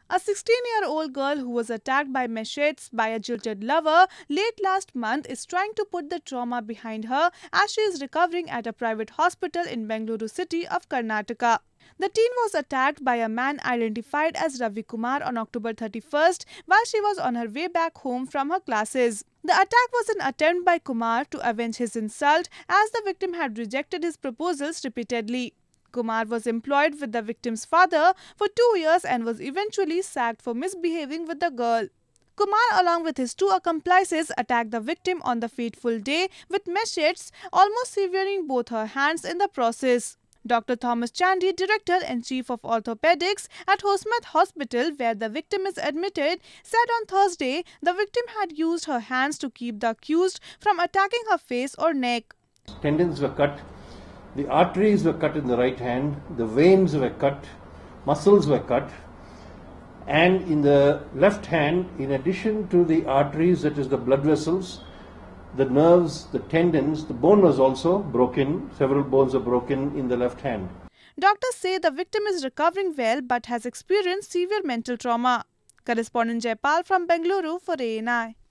A 16-year-old girl who was attacked by machetes by a jilted lover late last month is trying to put the trauma behind her as she is recovering at a private hospital in Bengaluru city of Karnataka. The teen was attacked by a man identified as Ravi Kumar on October 31st while she was on her way back home from her classes. The attack was an attempt by Kumar to avenge his insult as the victim had rejected his proposals repeatedly. Kumar was employed with the victim's father for 2 years and was eventually sacked for misbehaving with the girl. Kumar, along with his 2 accomplices, attacked the victim on the fateful day with machetes, almost severing both her hands in the process. Dr. Thomas Chandy, Director and Chief of Orthopedics at Hosmat Hospital, where the victim is admitted, said on Thursday the victim had used her hands to keep the accused from attacking her face or neck. Tendons were cut, the arteries were cut in the right hand, the veins were cut, muscles were cut, and in the left hand, in addition to the arteries, that is the blood vessels, the nerves, the tendons, the bone was also broken. Several bones were broken in the left hand. Doctors say the victim is recovering well but has experienced severe mental trauma. Correspondent Jaipal from Bengaluru for ANI.